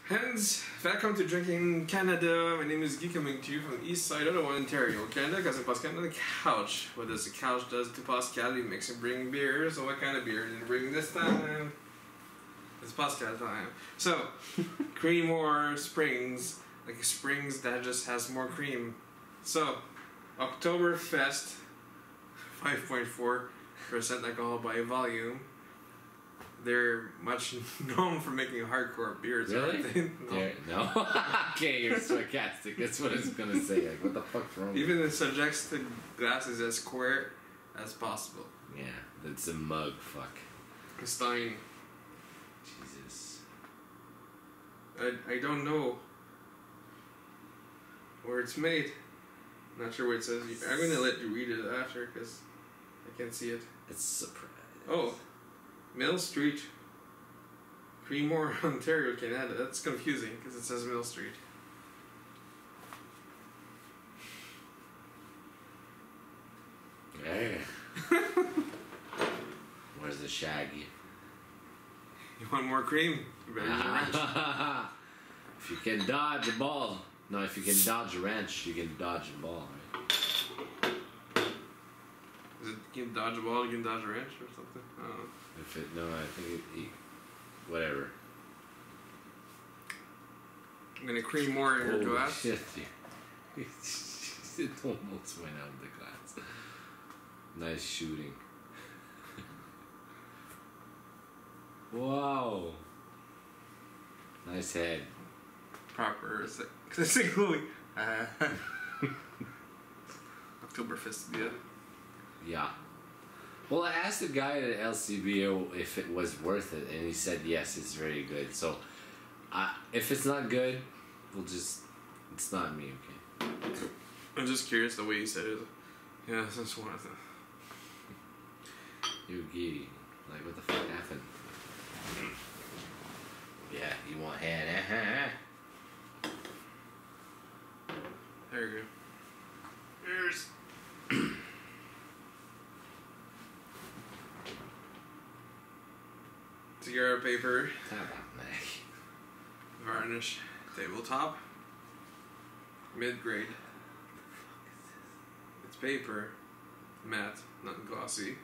Hence, welcome to Drinking Canada. My name is Guy, coming to you from the east side of Ontario, Canada. Because Pascal on the couch. What does the couch does to Pascal? He makes him bring beer. So what kind of beer did he bring this time? It's Pascal time. So, Creemore Springs, like Springs that just has more cream. So, Oktoberfest, 5.4% alcohol by volume. They're much known for making hardcore beers. Really? No. Okay, you're sarcastic. That's what I was gonna say. Like, what the fuck's wrong? Even the suggested glass is as square as possible. Yeah, that's a mug. Fuck. Stein. Jesus. I don't know where it's made. Not sure what it says. I'm gonna let you read it after because I can't see it. It's surprise. Oh. Mill Street, Creemore, Ontario, Canada. That's confusing because it says Mill Street. Yeah. Where's the Shaggy? You want more cream? You better use a wrench. If you can dodge a ball. No, if you can dodge a wrench, you can dodge a ball, right? Is it you can dodge a ball, you can dodge a wrench or something? I don't know. If it, no, I think whatever. I'm gonna cream more in your glass. Shit, it almost went out of the glass. Nice shooting. Wow. Nice head. Proper single. Oktoberfest beer. Yeah. Well, I asked the guy at LCBO if it was worth it, and he said yes, it's very good. So, if it's not good, it's not me, okay? I'm just curious the way you said it. Yeah, that's one of them. You're giddy. Like, what the fuck happened? Yeah, you want head, There you go. Here's. Cigar paper, varnish, tabletop, mid-grade. It's paper, matte, not glossy.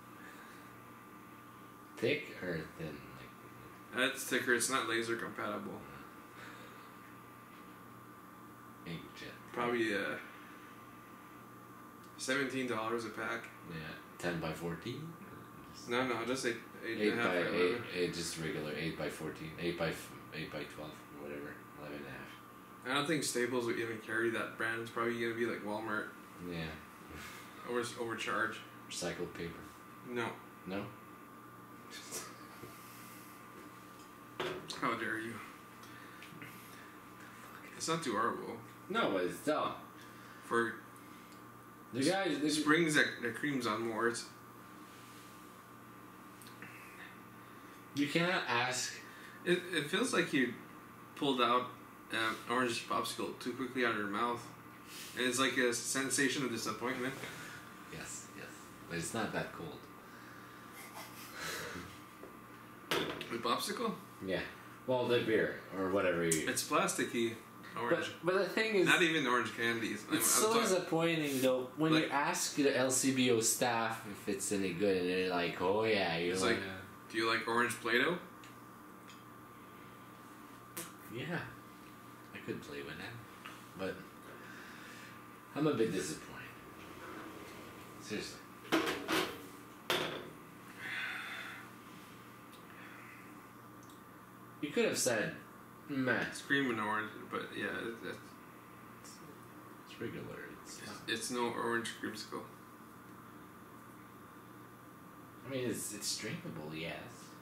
Thick or thin? That's thicker. It's not laser compatible. Inkjet. Probably $17 a pack. Yeah, 10 by 14. No, just eight 8 and a half. by 8, just regular 8 by 14, 8 by 12 or whatever, 11 and a half. I don't think Staples would even carry that brand. It's probably gonna be like Walmart. Yeah. Overcharge. Recycled paper. No. No. How dare you? It's not too horrible. No, but it's dumb. For the guys, the springs that creams on more. You cannot ask. It feels like you pulled out orange popsicle too quickly out of your mouth, and it's like a sensation of disappointment. Yes, but it's not that cold. The popsicle? Yeah. Well, the beer or whatever you. It's plasticky orange. But the thing is, not even orange candies. It's so disappointing though when you ask the LCBO staff if it's any good, and they're like, "Oh yeah, you're like." Do you like orange Play-Doh? Yeah, I could play with that, but I'm a bit disappointed. Seriously. You could have said, meh. Screaming orange, but yeah, it's regular. It's no orange creamsicle. I mean, it's drinkable, yes.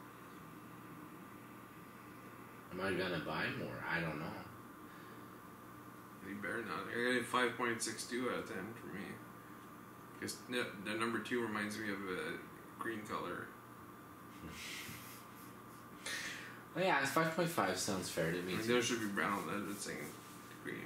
Am I gonna buy more? I don't know. You better not. I got a 5.62 out of 10 for me. Because the number 2 reminds me of a green color. Oh yeah, 5.5 sounds fair to me. There should be brown. That's saying green.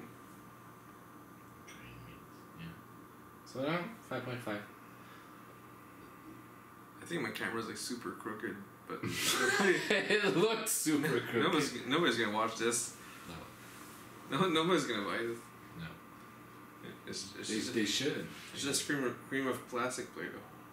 Yeah. So now 5.5. I think my camera's like super crooked but It looked super crooked. nobody's gonna watch this. No, nobody's gonna buy it. No. It's They should. It's just cream of plastic Play-Doh.